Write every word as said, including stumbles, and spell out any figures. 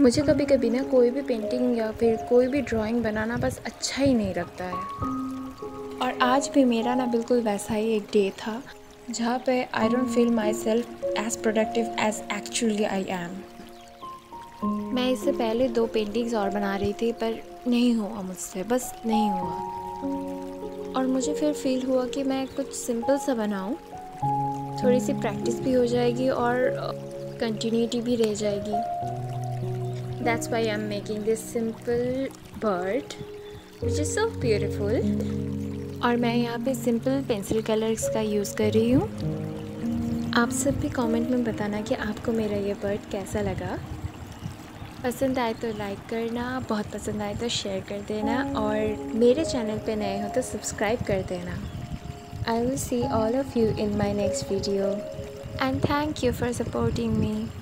मुझे कभी कभी ना कोई भी पेंटिंग या फिर कोई भी ड्राइंग बनाना बस अच्छा ही नहीं लगता है। और आज भी मेरा ना बिल्कुल वैसा ही एक डे था जहाँ पे I don't feel myself as productive as actually I am. मैं इससे पहले दो पेंटिंग्स और बना रही थी पर नहीं हुआ मुझसे, बस नहीं हुआ। और मुझे फिर फील हुआ कि मैं कुछ सिंपल सा बनाऊं, थोड़ी सी प्रैक्टिस भी हो जाएगी और कंटिन्यूटी भी रह जाएगी। That's why I'm making this simple bird which is so beautiful। और मैं यहाँ पे सिंपल पेंसिल कलर्स का यूज़ कर रही हूँ। आप सब भी कमेंट में बताना कि आपको मेरा ये बर्ड कैसा लगा। पसंद आए तो लाइक करना, बहुत पसंद आए तो शेयर कर देना और मेरे चैनल पे नए हो तो सब्सक्राइब कर देना। I will see all of you in my next video and thank you for supporting me।